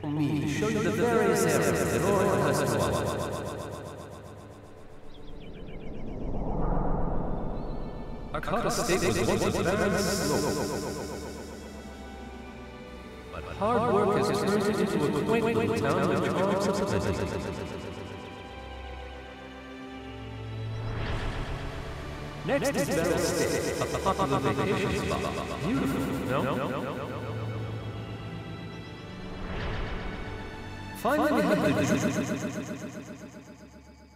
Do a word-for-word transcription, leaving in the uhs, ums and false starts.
me show you the various areas that Aion has to offer. Akata State was once a barren slope, but hard work has turned it into a quaint little town with charms of plenty. Next is Barrel State, a popular vacation spot. Beautiful, no? Finally, we have the